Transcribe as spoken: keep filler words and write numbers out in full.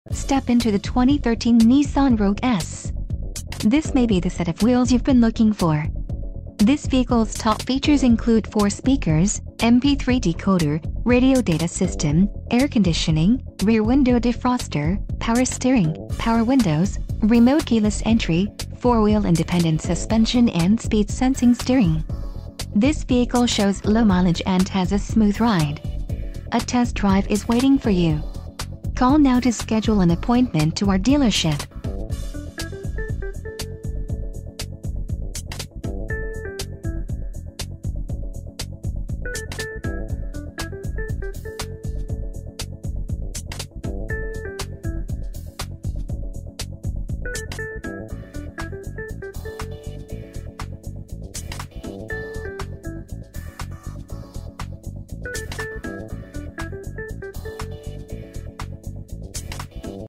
Step into the twenty thirteen Nissan Rogue S. This may be the set of wheels you've been looking for. This vehicle's top features include four speakers, M P three decoder, radio data system, air conditioning, rear window defroster, power steering, power windows, remote keyless entry, four-wheel independent suspension and speed sensing steering. This vehicle shows low mileage and has a smooth ride. A test drive is waiting for you. Call now to schedule an appointment to our dealership.